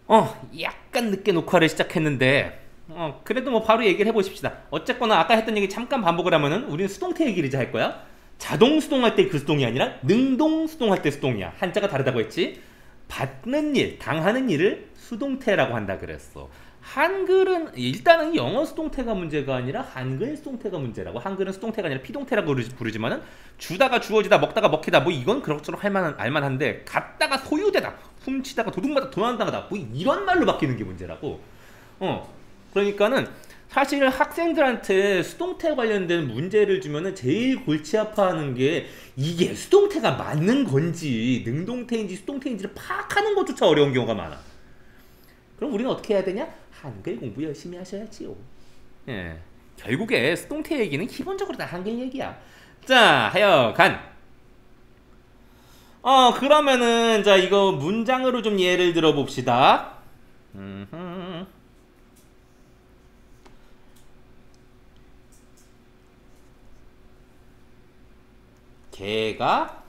약간 늦게 녹화를 시작했는데, 그래도 뭐 바로 얘기를 해보십시다. 어쨌거나 아까 했던 얘기 잠깐 반복을 하면은 우리는 수동태 얘기를 이제 할 거야. 자동 수동할 때 그 수동이 아니라 능동 수동할 때 수동이야. 한자가 다르다고 했지. 받는 일, 당하는 일을 수동태라고 한다 그랬어. 한글은 일단은 영어 수동태가 문제가 아니라 한글 수동태가 문제라고. 한글은 수동태가 아니라 피동태라고 부르지만은 주다가 주어지다 먹다가 먹히다 뭐 이건 그럭저럭 할만한 알만한데 갖다가 소유되다 훔치다가 도둑맞아 도난당하다 뭐 이런 말로 바뀌는 게 문제라고. 그러니까는 사실 학생들한테 수동태 관련된 문제를 주면은 제일 골치 아파하는 게 이게 수동태가 맞는 건지 능동태인지 수동태인지를 파악하는 것조차 어려운 경우가 많아. 그럼 우리는 어떻게 해야 되냐? 한글 공부 열심히 하셔야지요. 예. 결국에 수동태 얘기는 기본적으로 다 한글 얘기야. 자, 하여간 그러면은 자 이거 문장으로 좀 예를 들어 봅시다. 개가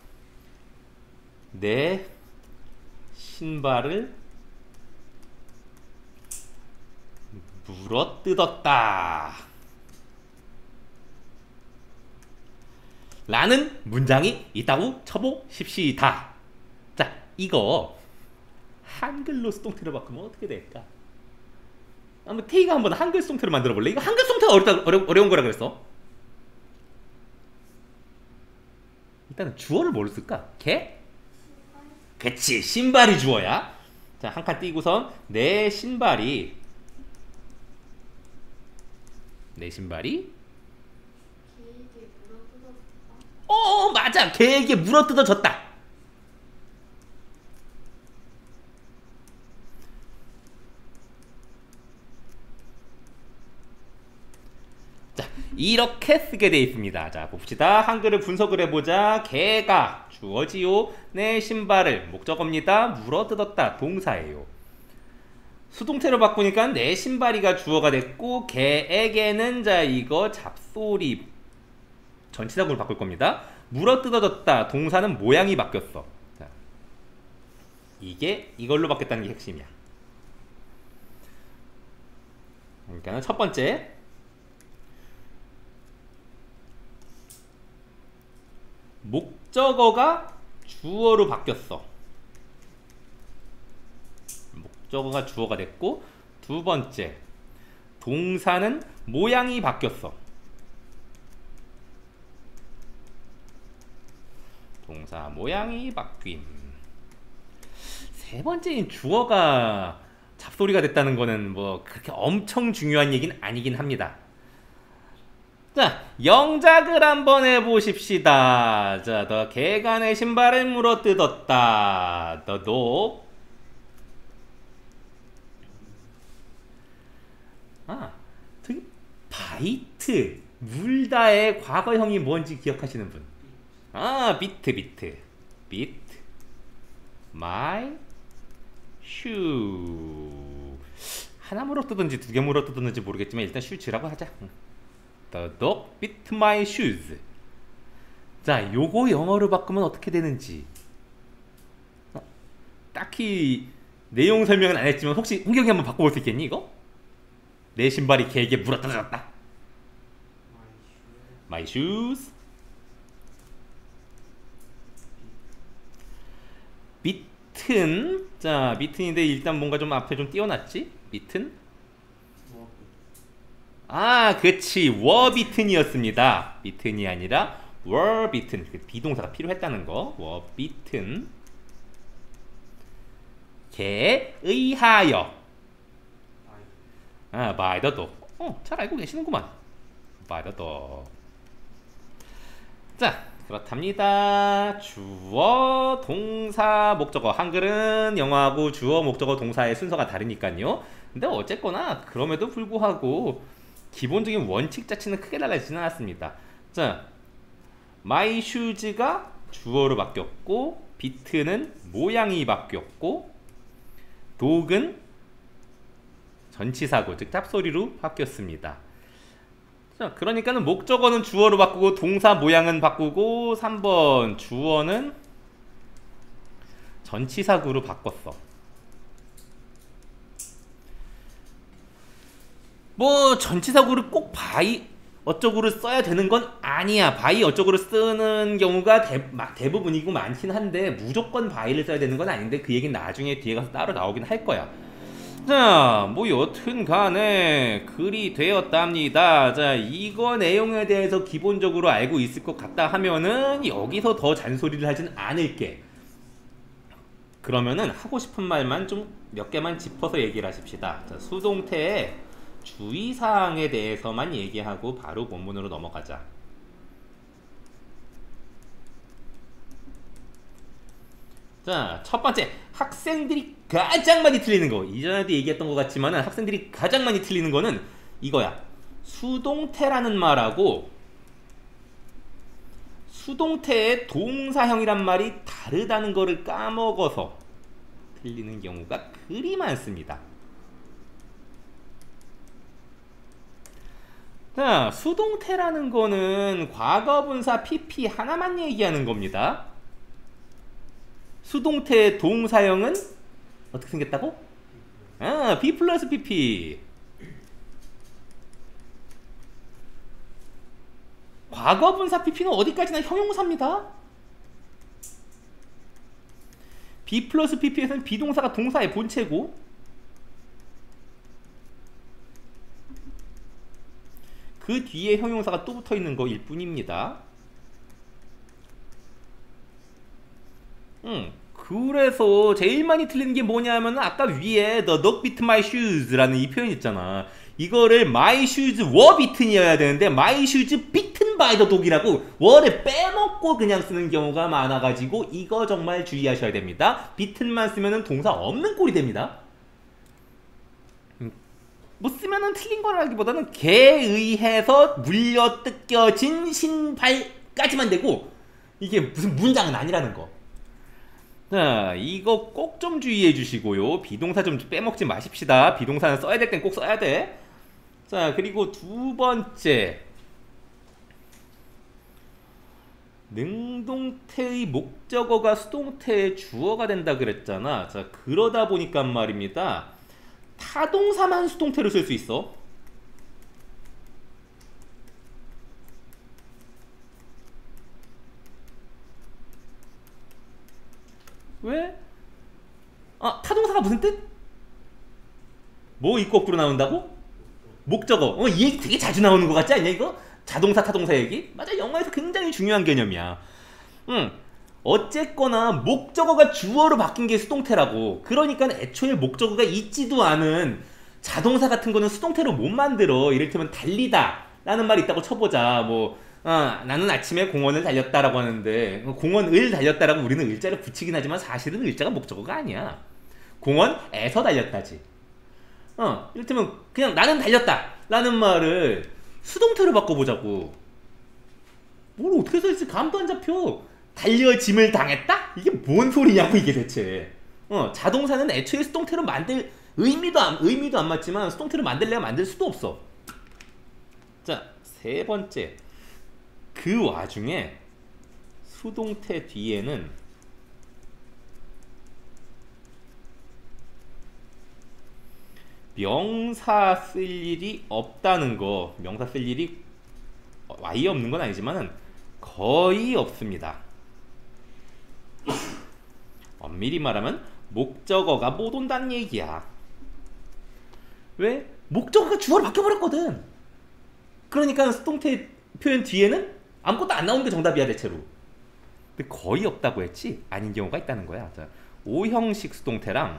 내 신발을 물어뜯었다 라는 문장이 있다고 쳐보십시다. 자, 이거 한글로 수동태로 바꾸면 어떻게 될까? 한번 태희가 한번 한글 수동태로 만들어 볼래? 이거 한글 수동태가 어려운 거라 그랬어. 일단은 주어를 뭐로 쓸까? 개? 그치, 신발이 주어야. 자, 한 칸 띄고선 내 신발이 맞아, 개에게 물어뜯어졌다. 자, 이렇게 쓰게 돼 있습니다. 자, 봅시다. 한글을 분석을 해보자. 개가 주어지요. 내 신발을 목적어입니다. 물어뜯었다 동사예요. 수동태로 바꾸니까 내 신발이가 주어가 됐고 개에게는 자 이거 잡소리 전치사구로 바꿀 겁니다. 물어뜯어졌다 동사는 모양이 바뀌었어. 자, 이게 이걸로 바뀌었다는 게 핵심이야. 그러니까 첫 번째 목적어가 주어로 바뀌었어. 목적어가 주어가 됐고, 두 번째 동사는 모양이 바뀌었어. 동사 모양이 바뀜. 세 번째인 주어가 잡소리가 됐다는 거는 뭐 그렇게 엄청 중요한 얘기는 아니긴 합니다. 자, 영작을 한번 해보십시다. 자, 더 개가 내 신발을 물어뜯었다. The dog. 저기 바이트 물다의 과거형이 뭔지 기억하시는 분? 비트 my shoe. 하나 물어뜯었는지 두 개 물어뜯었는지 모르겠지만 일단 슈즈라고 하자. The dog bit my shoes. 자, 요거 영어로 바꾸면 어떻게 되는지 딱히 내용 설명은 안 했지만 혹시 홍경이 한번 바꿔볼 수 있겠니 이거? 내 신발이 개에게 물어뜯어졌다. My shoes. 비튼. 자, 비튼인데 일단 뭔가 좀 앞에 좀 띄워놨지? 비튼? 그치. 워비튼이었습니다. 비튼이 아니라 워비튼. 비동사가 필요했다는 거. 워비튼. 개에 의하여. by the dog. 잘 알고 계시는구만. by the dog. 자, 그렇답니다. 주어, 동사, 목적어. 한글은 영어하고 주어, 목적어, 동사의 순서가 다르니까요. 근데 어쨌거나 그럼에도 불구하고 기본적인 원칙 자체는 크게 달라지진 않았습니다. 자, my shoes가 주어로 바뀌었고, 비트는 모양이 바뀌었고, dog은 전치사구, 즉 잡소리로 바뀌었습니다. 자, 그러니까는 목적어는 주어로 바꾸고 동사 모양은 바꾸고 3번 주어는 전치사구로 바꿨어. 뭐 전치사구를 꼭 바이 어쩌구를 써야 되는 건 아니야. 바이 어쩌구를 쓰는 경우가 대부분이고 많긴 한데 무조건 바이를 써야 되는 건 아닌데 그 얘기는 나중에 뒤에 가서 따로 나오긴 할 거야. 자, 뭐 여튼 간에 글이 되었답니다. 자, 이거 내용에 대해서 기본적으로 알고 있을 것 같다 하면은 여기서 더 잔소리를 하진 않을게. 그러면은 하고 싶은 말만 좀 몇 개만 짚어서 얘기를 하십시다. 자, 수동태의 주의사항에 대해서만 얘기하고 바로 본문으로 넘어가자. 자, 첫 번째, 학생들이 가장 많이 틀리는 거. 이전에도 얘기했던 것 같지만 학생들이 가장 많이 틀리는 거는 이거야. 수동태라는 말하고 수동태의 동사형이란 말이 다르다는 거를 까먹어서 틀리는 경우가 그리 많습니다. 자, 수동태라는 거는 과거분사 PP 하나만 얘기하는 겁니다. 수동태의 동사형은 어떻게 생겼다고? B 플러스 PP. 과거분사 PP는 어디까지나 형용사입니다. B 플러스 PP에서는 비동사가 동사의 본체고 그 뒤에 형용사가 또 붙어 있는 거일 뿐입니다. 그래서 제일 많이 틀리는 게 뭐냐면 아까 위에 The dog bit my shoes 라는 이 표현 있잖아. 이거를 my shoes were bitten이어야 되는데 my shoes bitten by the dog이라고 were를 빼먹고 그냥 쓰는 경우가 많아가지고 이거 정말 주의하셔야 됩니다. bitten만 쓰면은 동사 없는 꼴이 됩니다. 뭐 쓰면은 틀린 거라기보다는 개에 의해서 물려 뜯겨진 신발까지만 되고 이게 무슨 문장은 아니라는 거. 자, 이거 꼭 좀 주의해 주시고요. 비동사 좀 빼먹지 마십시다. 비동사는 써야 될 땐 꼭 써야 돼. 자, 그리고 두 번째, 능동태의 목적어가 수동태의 주어가 된다 그랬잖아. 자, 그러다 보니까 말입니다. 타동사만 수동태로 쓸 수 있어. 왜? 타동사가 무슨 뜻? 뭐 이 거꾸로 나온다고? 목적어. 이 얘기 되게 자주 나오는 것 같지 않냐 이거? 자동사 타동사 얘기? 맞아, 영어에서 굉장히 중요한 개념이야. 어쨌거나 목적어가 주어로 바뀐 게 수동태라고. 그러니까 애초에 목적어가 있지도 않은 자동사 같은 거는 수동태로 못 만들어. 이를테면 달리다 라는 말이 있다고 쳐보자. 나는 아침에 공원을 달렸다라고 하는데 공원을 달렸다라고 우리는 을자를 붙이긴 하지만 사실은 을자가 목적어가 아니야. 공원에서 달렸다지. 이를테면 그냥 나는 달렸다 라는 말을 수동태로 바꿔보자고. 뭘 어떻게 써있을지 감도 안 잡혀. 달려짐을 당했다? 이게 뭔 소리냐고 이게 대체. 자동사는 애초에 수동태로 만들 의미도 안 맞지만 수동태로 만들려면 만들 수도 없어. 자, 세 번째, 그 와중에 수동태 뒤에는 명사 쓸 일이 없다는 거. 명사 쓸 일이 아예 없는 건 아니지만 거의 없습니다. 엄밀히 말하면 목적어가 못 온다는 얘기야. 왜? 목적어가 주어로 바뀌어버렸거든. 그러니까 수동태 표현 뒤에는 아무것도 안 나오는 게 정답이야 대체로. 근데 거의 없다고 했지 아닌 경우가 있다는 거야. 자, 5형식 수동태랑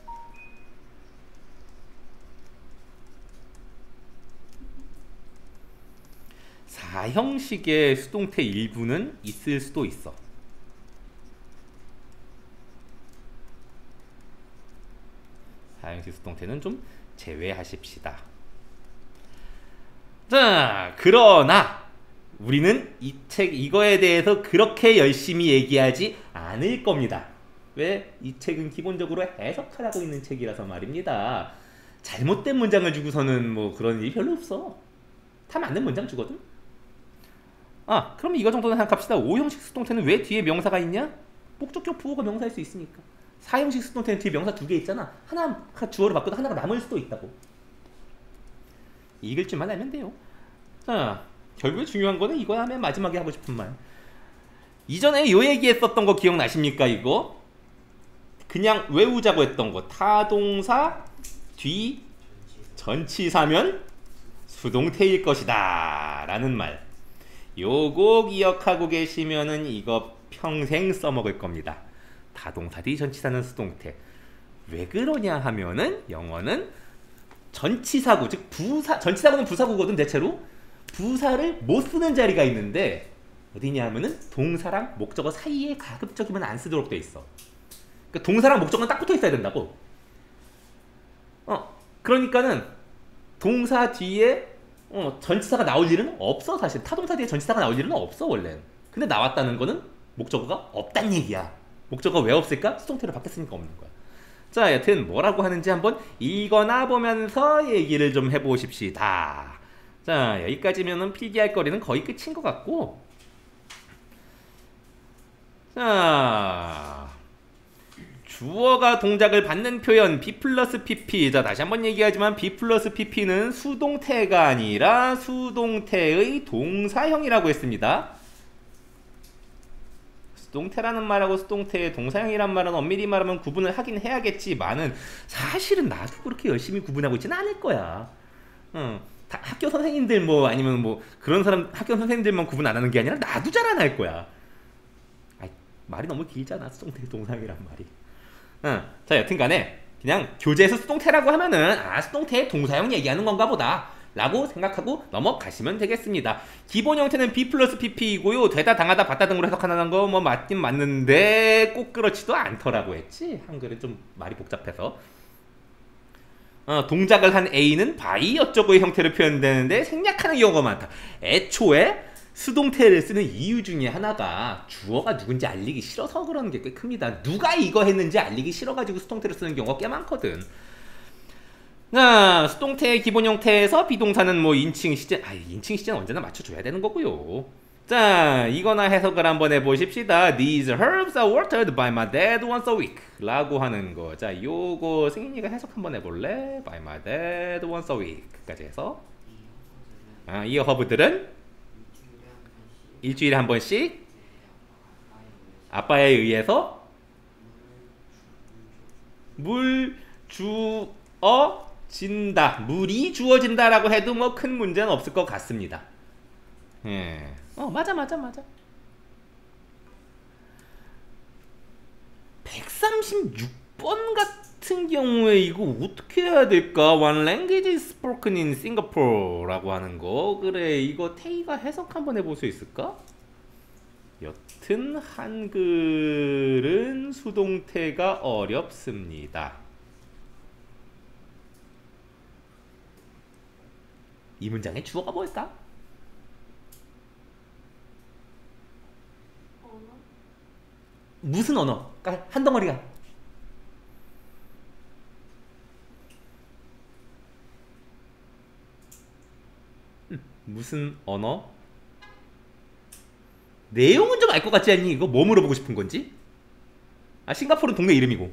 4형식의 수동태 일부는 있을 수도 있어. 사형식 수동태는 좀 제외하십시다. 자, 그러나 우리는 이 책 이거에 대해서 그렇게 열심히 얘기하지 않을 겁니다. 왜? 이 책은 기본적으로 해석하라고 있는 책이라서 말입니다. 잘못된 문장을 주고서는 뭐 그런 일이 별로 없어. 다 맞는 문장 주거든. 그럼 이거 정도는 생각합시다. 5형식 수동태는 왜 뒤에 명사가 있냐? 목적격 부호가 명사일 수 있으니까. 4형식 수동태는 뒤에 명사 2개 있잖아. 하나가 주어로 바꿔도 하나가 남을 수도 있다고. 읽을 줄만 알면 돼요. 자, 결국에 중요한 거는 이거야. 맨 마지막에 하고 싶은 말. 이전에 요 얘기했었던 거 기억나십니까? 이거 그냥 외우자고 했던 거. 타동사 뒤 전치사면 수동태일 것이다 라는 말. 요거 기억하고 계시면은 이거 평생 써먹을 겁니다. 타동사 뒤 전치사는 수동태. 왜 그러냐 하면은 영어는 전치사구, 즉 부사, 전치사구는 부사구거든. 대체로 부사를 못 쓰는 자리가 있는데 어디냐 하면은 동사랑 목적어 사이에 가급적이면 안 쓰도록 돼 있어. 그러니까 동사랑 목적어는 딱 붙어 있어야 된다고. 그러니까는 동사 뒤에 전치사가 나올 일은 없어. 사실 타동사 뒤에 전치사가 나올 일은 없어 원래. 근데 나왔다는 거는 목적어가 없단 얘기야. 목적어가 왜 없을까? 수동태로 바뀌었으니까 없는 거야. 자, 여튼 뭐라고 하는지 한번 읽거나 보면서 얘기를 좀 해보십시다. 자, 여기까지면은 필기할 거리는 거의 끝인 것 같고, 자, 주어가 동작을 받는 표현 B 플러스 PP. 자, 다시 한번 얘기하지만 B 플러스 PP는 수동태가 아니라 수동태의 동사형이라고 했습니다. 수동태라는 말하고 수동태의 동사형이란 말은 엄밀히 말하면 구분을 하긴 해야겠지만은 사실은 나도 그렇게 열심히 구분하고 있지는 않을 거야. 학교 선생님들 뭐 아니면 뭐 그런 사람 학교 선생님들만 구분 안 하는 게 아니라 나도 잘 안 할 거야. 말이 너무 길잖아. 수동태 동사형이란 말이. 자, 여튼간에 그냥 교재에서 수동태라고 하면은 수동태의 동사형 얘기하는 건가 보다 라고 생각하고 넘어가시면 되겠습니다. 기본 형태는 B 플러스 PP이고요. 되다 당하다 받다 등으로 해석하는 거 뭐 맞긴 맞는데 꼭 그렇지도 않더라고 했지. 한글은 좀 말이 복잡해서. 동작을 한 A는 by 어쩌고의 형태로 표현되는데 생략하는 경우가 많다. 애초에 수동태를 쓰는 이유 중에 하나가 주어가 누군지 알리기 싫어서 그러는 게 꽤 큽니다. 누가 이거 했는지 알리기 싫어가지고 수동태를 쓰는 경우가 꽤 많거든. 자, 수동태의 기본 형태에서 비동사는 뭐 인칭, 시제, 인칭, 시제는 언제나 맞춰줘야 되는 거고요. 자, 이거나 해석을 한번 해보십시다. These herbs are watered by my dad once a week 라고 하는 거. 자, 요거 승인이가 해석 한번 해볼래? By my dad once a week 까지 해서 이 허브들은 일주일에 한 번씩 아빠에 의해서 물 주어진다. 물이 주어진다라고 해도 뭐 큰 문제는 없을 것 같습니다. 예. 맞아. 136번 같은 경우에 이거 어떻게 해야 될까? One language is spoken in Singapore 라고 하는 거. 그래, 이거 태희가 해석 한번 해볼 수 있을까? 여튼 한글은 수동태가 어렵습니다. 이 문장의 주어가 뭘까? 무슨 언어? 한 덩어리가 무슨 언어? 내용은 좀 알 것 같지 않니? 이거 뭐 물어보고 싶은 건지? 싱가포르는 동네 이름이고.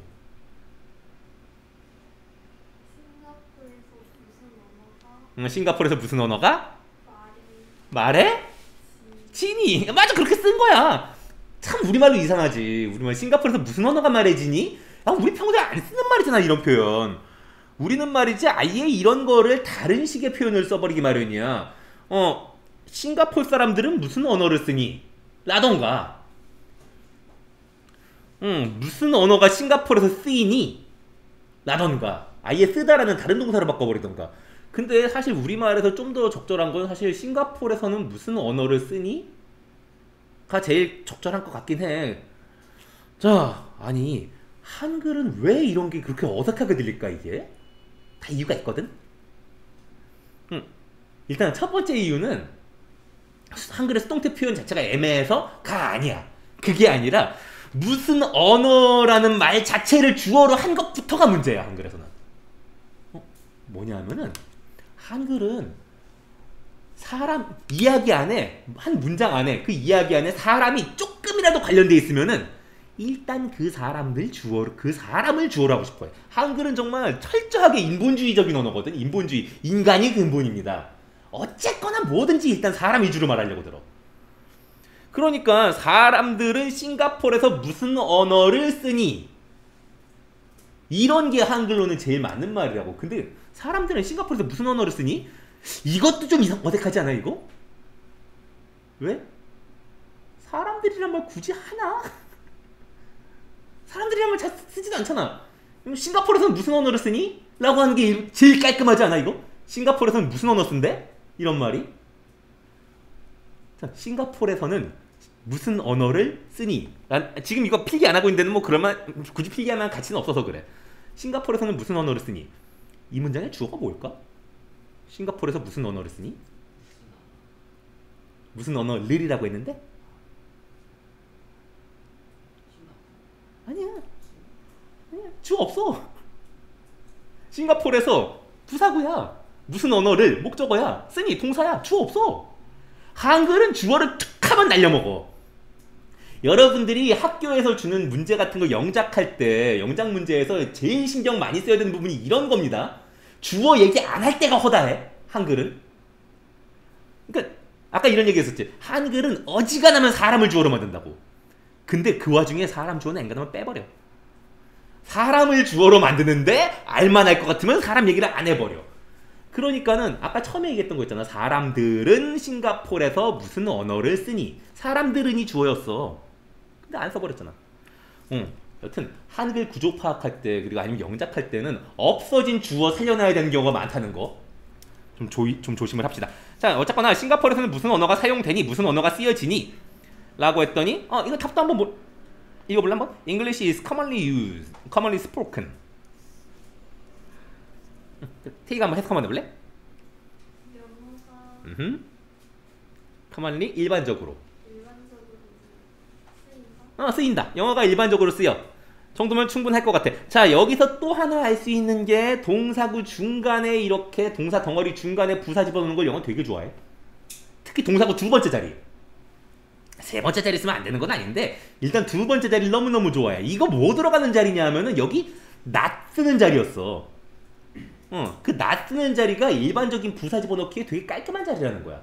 싱가포르에서 무슨 언어가? 말해? 지니? 맞아, 그렇게 쓴 거야. 참 우리말로 이상하지. 우리말 싱가포르에서 무슨 언어가 말해지니? 우리 평소에 안 쓰는 말이잖아, 이런 표현. 우리는 말이지 아예 이런 거를 다른 식의 표현을 써버리기 마련이야. 싱가포르 사람들은 무슨 언어를 쓰니? 라던가 무슨 언어가 싱가포르에서 쓰이니? 라던가 아예 쓰다라는 다른 동사로 바꿔버리던가. 근데 사실 우리말에서 좀 더 적절한 건 사실 싱가포르에서는 무슨 언어를 쓰니? 가 제일 적절한 것 같긴 해. 자, 아니 한글은 왜 이런 게 그렇게 어색하게 들릴까? 이게 다 이유가 있거든. 일단 첫 번째 이유는 한글의 수동태 표현 자체가 애매해서가 아니야. 그게 아니라 무슨 언어라는 말 자체를 주어로 한 것부터가 문제야. 한글에서는 뭐냐면은 한글은 사람 이야기 안에 한 문장 안에 그 이야기 안에 사람이 조금이라도 관련돼 있으면은 일단 그 사람을 주어로 하고 싶어요. 한글은 정말 철저하게 인본주의적인 언어거든. 인본주의. 인간이 근본입니다. 어쨌거나 뭐든지 일단 사람 위주로 말하려고 들어. 그러니까 사람들은 싱가포르에서 무슨 언어를 쓰니? 이런 게 한글로는 제일 맞는 말이라고. 근데 사람들은 싱가포르에서 무슨 언어를 쓰니? 이것도 좀 어색하지 않아 이거? 왜? 사람들이란 말 굳이 하나? 사람들이란 말 잘 쓰지도 않잖아. 그럼 싱가포르에서는 무슨 언어를 쓰니? 라고 하는 게 제일 깔끔하지 않아 이거? 싱가포르에서는 무슨 언어 쓴대? 이런 말이? 자, 싱가포르에서는 무슨 언어를 쓰니? 지금 이거 필기 안 하고 있는데는 뭐 그러면 굳이 필기하면 가치는 없어서 그래. 싱가포르에서는 무슨 언어를 쓰니? 이 문장의 주어가 뭘까? 싱가포르에서 무슨 언어를 쓰니? 무슨 언어를이라고 했는데? 아니야. 주어 없어. 싱가포르에서 부사구야. 무슨 언어를 목적어야. 쓰니 동사야. 주어 없어. 한글은 주어를 툭 하면 날려먹어. 여러분들이 학교에서 주는 문제 같은 거 영작할 때 영작 문제에서 제일 신경 많이 써야 되는 부분이 이런 겁니다. 주어 얘기 안 할 때가 허다해. 한글은. 그러니까 아까 이런 얘기 했었지. 한글은 어지간하면 사람을 주어로 만든다고. 근데 그 와중에 사람 주어는 앵간하면 빼버려. 사람을 주어로 만드는데 알만할 것 같으면 사람 얘기를 안 해버려. 그러니까는 아까 처음에 얘기했던 거 있잖아. 사람들은 싱가포르에서 무슨 언어를 쓰니? 사람들은이 주어였어. 근데 안 써버렸잖아. 여튼 한글 구조 파악할 때 그리고 아니면 영작할 때는 없어진 주어 살려놔야 되는 경우가 많다는 거 좀 조심을 합시다. 자, 어쨌거나 싱가포르에서는 무슨 언어가 사용되니? 무슨 언어가 쓰여지니? 라고 했더니 이거 답도 한번 읽어볼래 한번? English is commonly used, commonly spoken. 태희가 한번 해석 한번 해볼래? 영어가 commonly 일반적으로 쓰인다? 쓰인다. 영어가 일반적으로 쓰여. 정도면 충분할 것 같아. 자, 여기서 또 하나 알 수 있는 게 동사구 중간에 이렇게 동사 덩어리 중간에 부사 집어넣는 걸 영어 되게 좋아해. 특히 동사구 두 번째 자리. 세 번째 자리 쓰면 안 되는 건 아닌데 일단 두 번째 자리를 너무너무 좋아해. 이거 뭐 들어가는 자리냐 하면은 여기 not 쓰는 자리였어. 그 not 쓰는 자리가 일반적인 부사 집어넣기에 되게 깔끔한 자리라는 거야.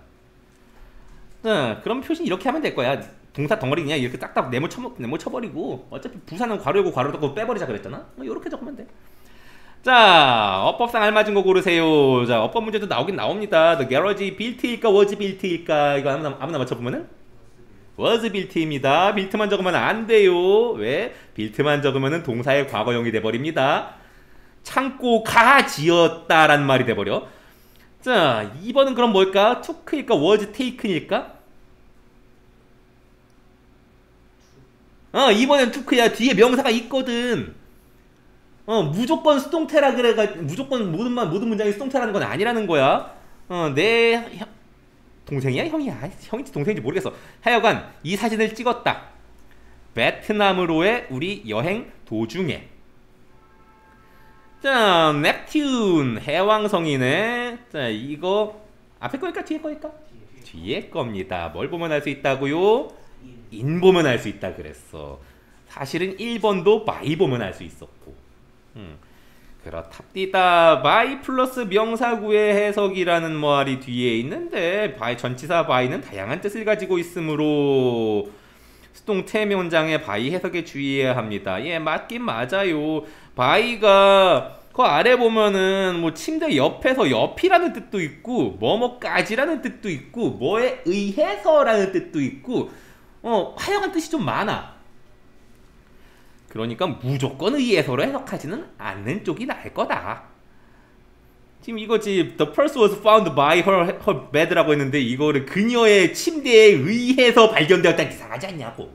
그럼 표시 이렇게 하면 될 거야. 동사 덩어리 그냥 이렇게 딱딱 네모 쳐버리고 어차피 부사는 괄호 열고 괄호 닫고 빼버리자 그랬잖아. 이렇게 적으면 돼. 자, 어법상 알맞은 거 고르세요. 자, 어법 문제도 나오긴 나옵니다. The garage built일까 was built일까? 이거 아무나 맞춰보면은 was built입니다. built만 적으면 안 돼요. 왜? built만 적으면은 동사의 과거형이 돼버립니다. 창고가 지었다란 말이 돼버려. 자, 2번은 그럼 뭘까? took일까? was taken일까? 2번엔 took야. 뒤에 명사가 있거든. 무조건 수동태라 그래가 무조건 모든 문장이 수동태라는 건 아니라는 거야. 내 동생이야? 형이야? 형인지 동생인지 모르겠어. 하여간 이 사진을 찍었다. 베트남으로의 우리 여행 도중에. 자, 넵튠 해왕성이네. 자, 이거 앞에 거일까 뒤에 거일까? 뒤에 겁니다. 뭘 보면 알 수 있다고요? 인 보면 알 수 있다 그랬어. 사실은 1번도 by 보면 알 수 있었고. 그렇답니다. by 플러스 명사구의 해석이라는 말이 뒤에 있는데 by 전치사 by는 다양한 뜻을 가지고 있으므로 수동태 문장의 by 해석에 주의해야 합니다. 예, 맞긴 맞아요. by가 그 아래 보면은 뭐 침대 옆에서 옆이라는 뜻도 있고 뭐뭐까지라는 뜻도 있고 뭐에 의해서라는 뜻도 있고 하여간 뜻이 좀 많아. 그러니까 무조건 의해서로 해석하지는 않는 쪽이 나을 거다. 지금 이거지 The purse was found by her bed라고 했는데 이거를 그녀의 침대에 의해서 발견되었다 이상하지 않냐고.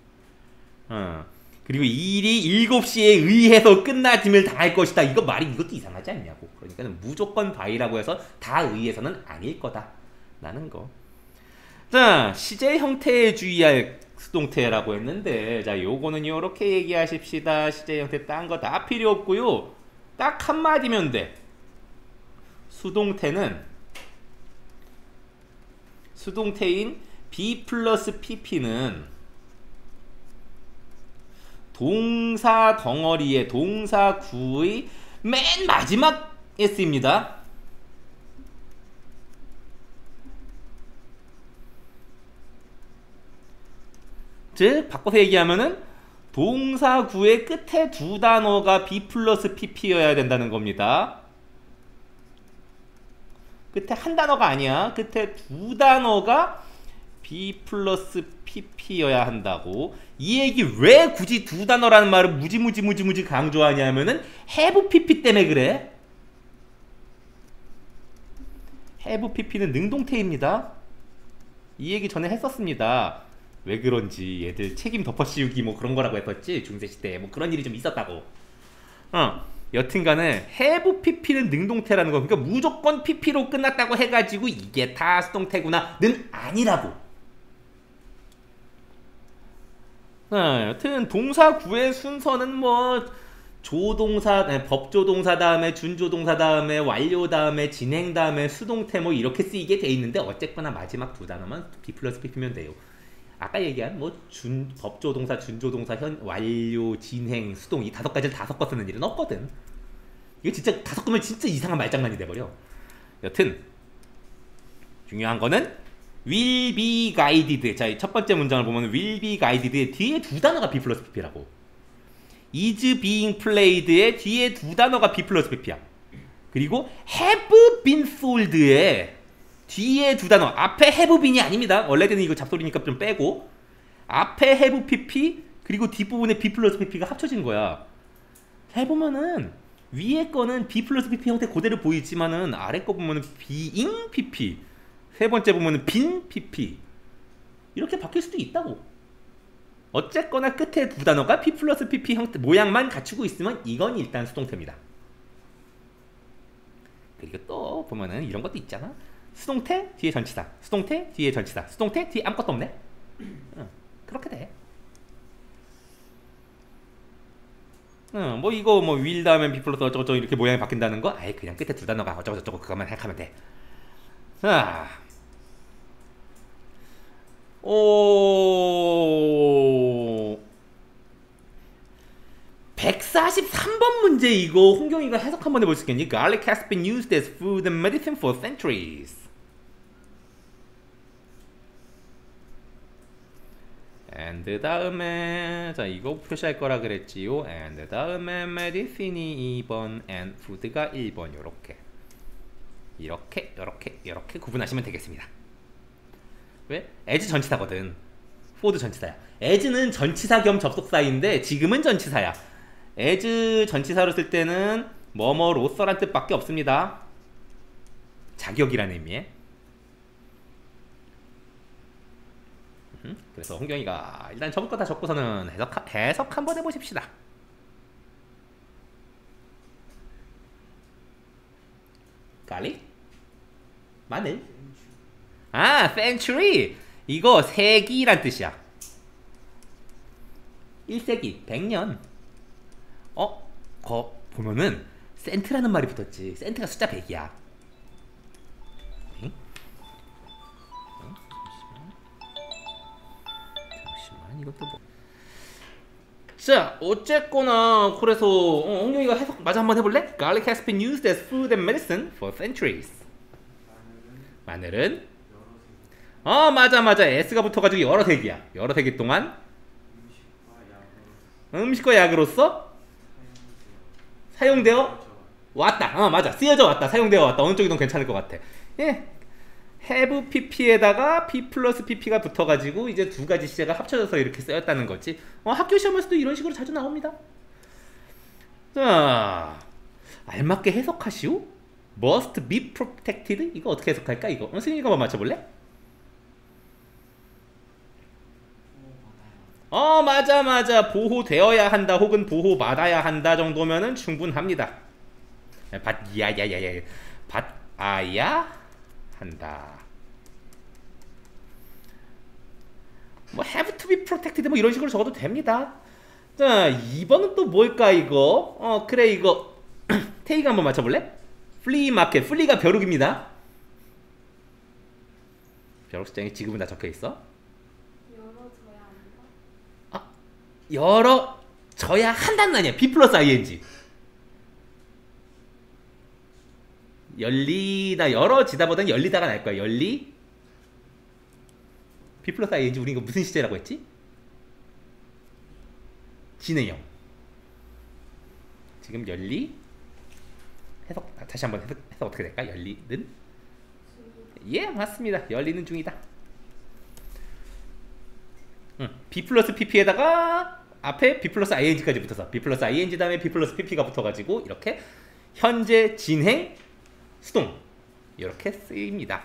그리고 일이 7시에 의해서 끝나짐을 당할 것이다. 이것도 이상하지 않냐고. 그러니까 무조건 by라고 해서 다 의해서는 아닐 거다 라는 거. 자, 시제 형태에 주의할 수동태라고 했는데 자, 요거는 요렇게 얘기하십시다. 시제 형태 딴 거 다 필요 없고요. 딱 한마디면 돼. 수동태인 B 플러스 PP는 동사 덩어리의 동사 구의 맨 마지막에 쓰입니다. 즉 바꿔서 얘기하면은 동사 구의 끝에 두 단어가 be 플러스 pp여야 된다는 겁니다. 끝에 한 단어가 아니야. 끝에 두 단어가 be 플러스 pp여야 한다고. 이 얘기 왜 굳이 두 단어라는 말을 무지 강조하냐면은 have pp 때문에 그래. have pp는 능동태입니다. 이 얘기 전에 했었습니다. 왜 그런지 얘들 책임 덮어씌우기 뭐 그런 거라고 했었지. 중세시대에 뭐 그런 일이 좀 있었다고. 여튼간에 have pp는 능동태라는 거. 그러니까 무조건 pp로 끝났다고 해가지고 이게 다 수동태구나는 아니라고. 여튼 동사 구의 순서는 뭐 조동사, 법조동사 다음에 준조동사 다음에 완료 다음에 진행 다음에 수동태 뭐 이렇게 쓰이게 돼 있는데 어쨌거나 마지막 두 단어만 be 플러스 pp면 돼요. 아까 얘기한 뭐 법조동사, 준조동사, 완료, 진행, 수동 이 다섯 가지를 다 섞어 쓰는 일은 없거든. 이거 진짜 다 섞으면 진짜 이상한 말장난이 돼버려. 여튼 중요한 거는 will be guided. 자, 첫 번째 문장을 보면 will be guided의 뒤에 두 단어가 be 플러스 pp라고. is being played의 뒤에 두 단어가 be 플러스 pp야. 그리고 have been sold의 뒤에 두 단어, 앞에 have been이 아닙니다. 원래는 이거 잡소리니까 좀 빼고 앞에 have pp 그리고 뒷부분에 be 플러스 pp가 합쳐진 거야. 해보면은 위에 거는 be 플러스 pp 형태 그대로 보이지만은 아래 거 보면은 being pp, 세 번째 보면은 been pp 이렇게 바뀔 수도 있다고. 어쨌거나 끝에 두 단어가 be 플러스 pp 형태 모양만 갖추고 있으면 이건 일단 수동태입니다. 그리고 또 보면은 이런 것도 있잖아. 수동태 뒤에 전치사, 수동태 뒤에 전치사, 수동태 뒤에 아무것도 없네. 그렇게 돼. 뭐 이거 뭐 will 다음에 be 플러스 어쩌고저쩌고 이렇게 모양이 바뀐다는 거 아예 그냥 끝에 두 단어가 어쩌고저쩌고 그것만 생각하면 돼. 자, 143번 문제 이거 홍경이가 해석 한번 해볼 수 있겠니? Garlic has been used as food and medicine for centuries. and 다음에 자 이거 표시할 거라 그랬지요. and 다음에 medicine이 2번 and food가 1번 이렇게 구분하시면 되겠습니다. 왜? as 전치사거든. for도 전치사야. as는 전치사 겸 접속사인데 지금은 전치사야. as 전치사로 쓸 때는 뭐뭐로서란 뜻밖에 없습니다. 자격이라는 의미에. 그래서 홍경이가 일단 적을 거 다 적고서는 해석 한번 해보십시다. 갈릭? 마늘? 아, century! 이거 세기란 뜻이야. 1세기, 100년. 거 보면은 센트라는 말이 붙었지. 센트가 숫자 100이야. 잠시만 이것도 뭐. 자, 어쨌거나 그래서 홍경이가 해석 마저 한번 해볼래? Garlic has been used as food and medicine for centuries. 마늘은 맞아 S가 붙어가지고 여러 세기야. 여러 세기 동안 음식과 약으로서 사용되어 왔다. 맞아. 쓰여져 왔다. 사용되어 왔다. 어느 쪽이든 괜찮을 것 같아. 예. have pp에다가 p 플러스 pp가 붙어가지고 이제 두 가지 시제가 합쳐져서 이렇게 쓰였다는 거지. 학교 시험에서도 이런 식으로 자주 나옵니다. 자, 알맞게 해석하시오. must be protected. 이거 어떻게 해석할까? 이거 승희가 한번 맞춰볼래? 맞아. 보호되어야 한다 혹은 보호받아야 한다 정도면은 충분합니다. 받아야 한다. 뭐 have to be protected 뭐 이런 식으로 적어도 됩니다. 자, 2번은 또 뭘까 이거? 그래 이거 테이가 한번 맞춰볼래? flea market. flea가 벼룩입니다. 벼룩 숫장에 지금은 다 적혀있어. 열어 져야 한다는 아니야. B 플러스 ing. 열리다 열어지다 보다는 열리다가 날 거야. 열리 B 플러스 ing. 우리 이거 무슨 시제라고 했지? 진행형. 지금 열리 해석 다시 한번 해석 어떻게 될까? 열리는 예 맞습니다. 열리는 중이다. B 플러스 pp에다가 앞에 B 플러스 ing까지 붙어서 B 플러스 ing 다음에 B 플러스 pp가 붙어가지고 이렇게 현재 진행 수동 이렇게 쓰입니다.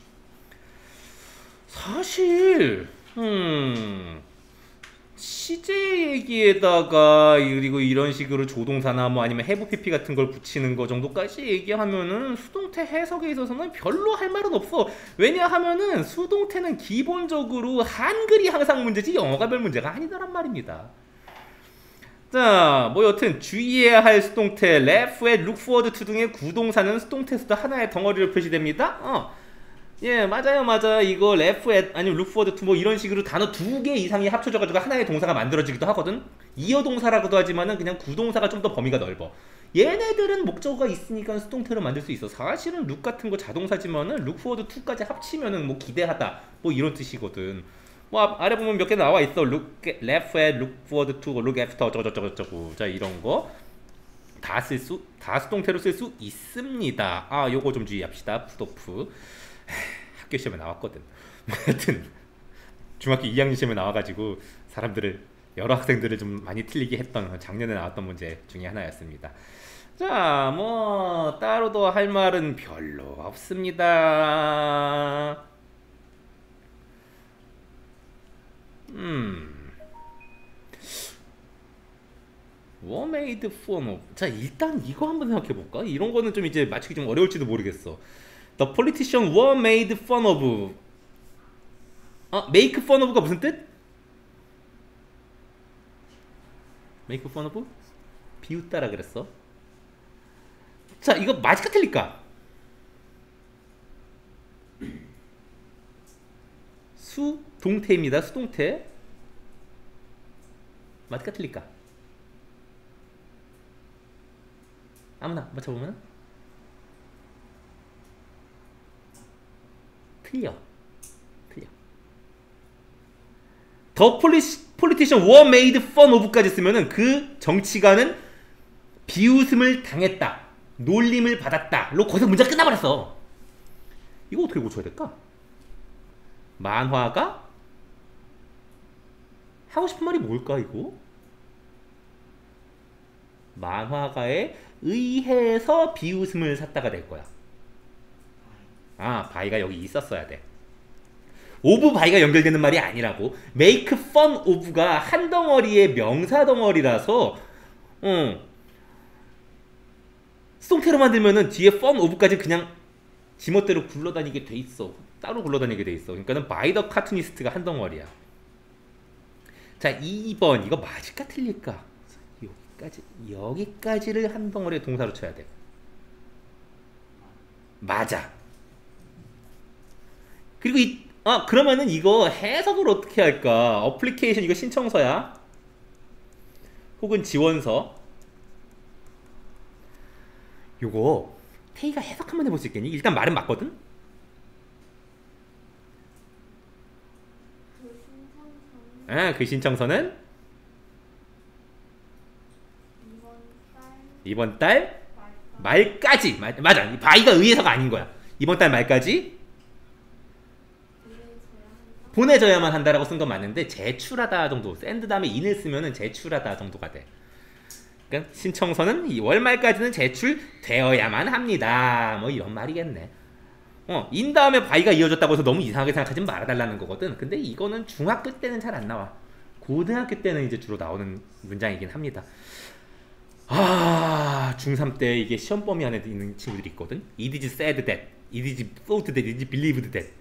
사실 시제 얘기에다가 그리고 이런 식으로 조동사나 뭐 아니면 have pp 같은 걸 붙이는 거 정도까지 얘기하면은 수동태 해석에 있어서는 별로 할 말은 없어. 왜냐하면은 수동태는 기본적으로 한글이 항상 문제지 영어가 별 문제가 아니더란 말입니다. 자, 뭐 여튼 주의해야 할 수동태 left, at, look forward to 등의 구동사는 수동태에서도 하나의 덩어리로 표시됩니다. 예, 맞아요. 이거 left, at, 아니면 look forward to 뭐 이런 식으로 단어 2개 이상이 합쳐져가지고 하나의 동사가 만들어지기도 하거든. 이어 동사라고도 하지만은 그냥 구동사가 좀 더 범위가 넓어. 얘네들은 목적어가 있으니까 수동태로 만들 수 있어. 사실은 look 같은 거 자동사지만은 look forward to까지 합치면은 뭐 기대하다 뭐 이런 뜻이거든. 뭐 아래 보면 몇 개 나와 있어. look left at, look forward to, look after 어쩌고저쩌고 자 이런 거 다 수동태로 쓸 수 있습니다. 요거 좀 주의합시다. 푸도프 학교 시험에 나왔거든. 하여튼 중학교 2학년 시험에 나와가지고 여러 학생들을 좀 많이 틀리게 했던 작년에 나왔던 문제 중에 하나였습니다. 자, 뭐 따로 더 할 말은 별로 없습니다. What made fun of? 자, 일단 이거 한번 생각해볼까? 이런 거는 좀 이제 맞추기 좀 어려울지도 모르겠어. The politician were made fun of. make fun of가 무슨 뜻? make fun of? 비웃다라 그랬어. 자, 이거 맞을까 틀릴까? 수동태입니다. 수동태. 맞을까 틀릴까? 아무나 맞춰보면 틀려. The politician were made fun of까지 쓰면은 그 정치가는 비웃음을 당했다, 놀림을 받았다로 거기서 문제가 끝나버렸어. 이거 어떻게 고쳐야 될까? 만화가 하고 싶은 말이 뭘까 이거? 만화가에 의해서 비웃음을 샀다가 될 거야. 바이가 여기 있었어야 돼. 오브 바이가 연결되는 말이 아니라고. make fun of가 한 덩어리의 명사 덩어리라서 수동태로 만들면은 뒤에 fun of까지 그냥 지멋대로 굴러다니게 돼 있어. 따로 굴러다니게 돼 있어. 그러니까는 by the cartoonist가 한 덩어리야. 자, 2번 이거 맞을까 틀릴까? 여기까지를 한 덩어리의 동사로 쳐야 돼. 맞아. 그리고 그러면은 이거 해석을 어떻게 할까? 어플리케이션 이거 신청서야. 혹은 지원서. 요거 태희가 해석 한번 해볼 수 있겠니? 일단 말은 맞거든? 그 신청서는 이번 달 말까지. 맞아. 바이가 의해서가 아닌 거야. 이번 달 말까지 보내줘야만 한다라고 쓴 건 맞는데 제출하다 정도. 샌드 다음에 인을 쓰면은 제출하다 정도가 돼. 그러니까 신청서는 2월 말까지는 제출되어야만 합니다. 뭐 이런 말이겠네. 인 다음에 바이가 이어졌다고 해서 너무 이상하게 생각하지 말아달라는 거거든. 근데 이거는 중학교 때는 잘 안 나와. 고등학교 때는 이제 주로 나오는 문장이긴 합니다. 중3 때 이게 시험 범위 안에 있는 친구들이 있거든. It is said that, it is thought that, it is believed that.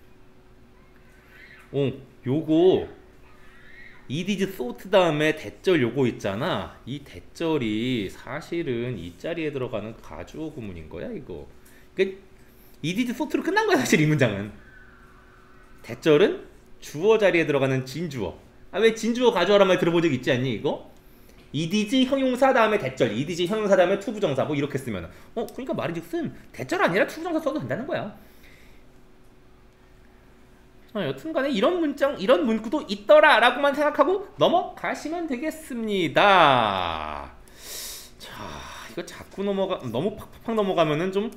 요거 it is thought 다음에 대절 요거 있잖아. 이 대절이 사실은 이 자리에 들어가는 가주어 구문인 거야 이거. 그러니까 it is thought로 끝난 거야 사실 이 문장은. 대절은 주어 자리에 들어가는 진주어. 왜 진주어 가주어란 말 들어본 적 있지 않니 이거? 이디지 형용사 다음에 대절, 이디지 형용사 다음에 투부정사 뭐 이렇게 쓰면 그러니까 말인즉슨 대절 아니라 투부정사 써도 된다는 거야. 여튼간에 이런 문장, 이런 문구도 있더라라고만 생각하고 넘어가시면 되겠습니다. 자, 이거 자꾸 너무 팍팍 넘어가면은 좀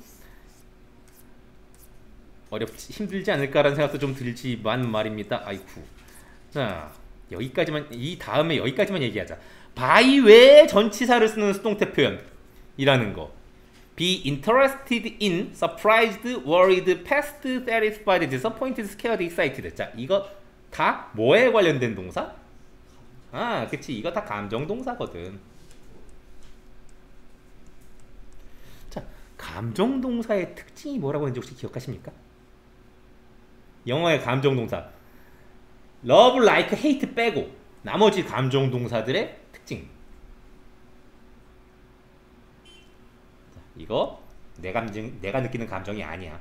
힘들지 않을까라는 생각도 좀 들지만 말입니다. 아이쿠. 자, 여기까지만, 이 다음에 여기까지만 얘기하자. by 외에 전치사를 쓰는 수동태 표현이라는 거. be interested in, surprised, worried, past, satisfied, disappointed, scared, excited. 자, 이거 다 뭐에 관련된 동사? 아, 그치. 이거 다 감정 동사거든. 자, 감정 동사의 특징이 뭐라고 하는지 혹시 기억하십니까? 영어의 감정 동사 love, like, hate 빼고 나머지 감정 동사들의 특징. 자, 이거 내가 느끼는 감정이 아니야.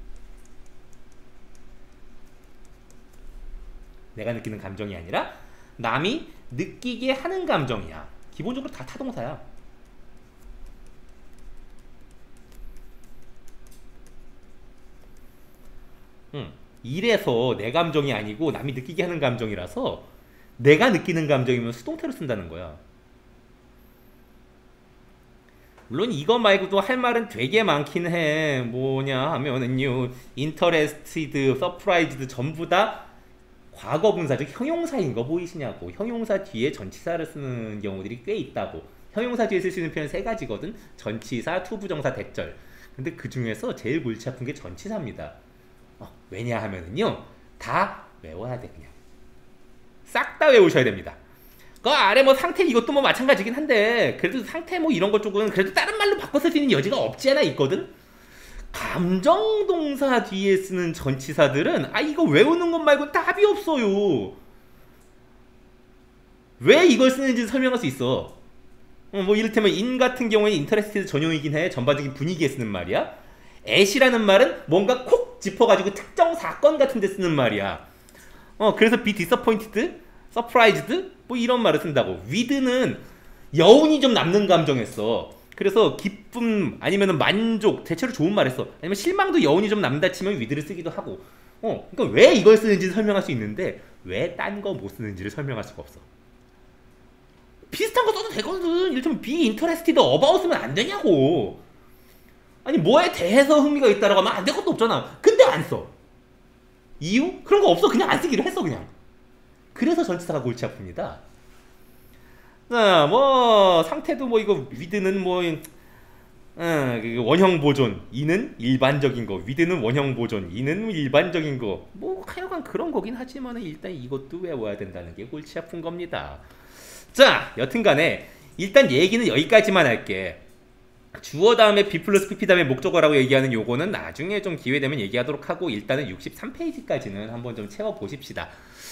내가 느끼는 감정이 아니라 남이 느끼게 하는 감정이야. 기본적으로 다 타동사야. 이래서 내 감정이 아니고 남이 느끼게 하는 감정이라서 내가 느끼는 감정이면 수동태로 쓴다는 거야. 물론 이거 말고도 할 말은 되게 많긴 해. 뭐냐 하면은요, interested, surprised 전부 다 과거 분사적 형용사인 거 보이시냐고. 형용사 뒤에 전치사를 쓰는 경우들이 꽤 있다고. 형용사 뒤에 쓸 수 있는 표현 3가지거든. 전치사, 투부정사, 대절. 근데 그 중에서 제일 골치 아픈 게 전치사입니다. 왜냐 하면은요, 다 외워야 돼. 그냥 싹 다 외우셔야 됩니다. 그 아래 뭐 상태 이것도 뭐 마찬가지긴 한데, 그래도 상태 뭐 이런 것 쪽은 그래도 다른 말로 바꿔 쓸 수 있는 여지가 없지 않아 있거든. 감정 동사 뒤에 쓰는 전치사들은 이거 외우는 것 말고 답이 없어요. 왜 이걸 쓰는지 설명할 수 있어. 뭐 이를테면 in 같은 경우에 interested 전용이긴 해. 전반적인 분위기에 쓰는 말이야. at이라는 말은 뭔가 콕 짚어가지고 특정 사건 같은 데 쓰는 말이야. 그래서 be disappointed, surprised 뭐 이런 말을 쓴다고. with는 여운이 좀 남는 감정했어. 그래서 기쁨 아니면 만족, 대체로 좋은 말했어. 아니면 실망도 여운이 좀 남다 치면 with를 쓰기도 하고. 그러니까 왜 이걸 쓰는지를 설명할 수 있는데 왜 딴 거 못 쓰는지를 설명할 수가 없어. 비슷한 거 써도 되거든. 이를테면 be interested about 쓰면 안 되냐고. 아니 뭐에 대해서 흥미가 있다라고 하면 안 될 것도 없잖아. 근데 안 써. 이유? 그런 거 없어. 그냥 안 쓰기로 했어 그냥. 그래서 전치사가 골치 아픕니다. 자, 뭐 상태도 뭐 이거 with는 뭐 원형 보존, 이는 일반적인 거, with는 원형 보존, 이는 일반적인 거. 뭐 하여간 그런 거긴 하지만 일단 이것도 외워야 된다는 게 골치 아픈 겁니다. 자, 여튼간에 일단 얘기는 여기까지만 할게. 주어 다음에 be 플러스 pp 다음에 목적어라고 얘기하는 요거는 나중에 좀 기회되면 얘기하도록 하고, 일단은 63페이지까지는 한번 좀 채워보십시다.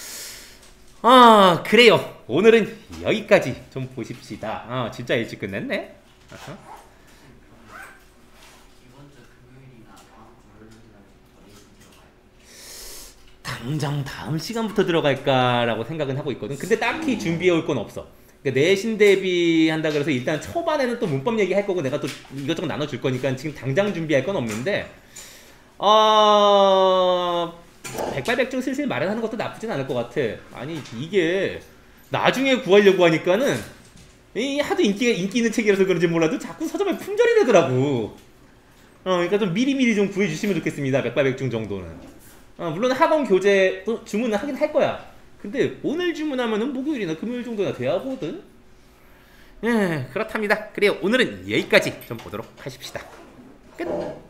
그래요. 오늘은 여기까지 좀 보십시다. 진짜 일찍 끝냈네. 당장 다음 시간부터 들어갈까라고 생각은 하고 있거든. 근데 딱히 준비해올 건 없어. 그러니까 내신 대비한다 그래서 일단 초반에는 또 문법 얘기할 거고 내가 또 이것저것 나눠줄 거니까 지금 당장 준비할 건 없는데, 백발백중 슬슬 마련하는 것도 나쁘진 않을 것 같아. 아니 이게 나중에 구하려고 하니까는 하도 인기 있는 책이라서 그런지 몰라도 자꾸 서점에 품절이 되더라고. 그러니까 좀 미리미리 좀 구해주시면 좋겠습니다. 백발백중 정도는. 물론 학원 교재 또 주문은 하긴 할 거야. 근데 오늘 주문하면은 목요일이나 금요일 정도나 돼야 하거든. 그렇답니다. 그래요. 오늘은 여기까지 좀 보도록 하십시다. 끝.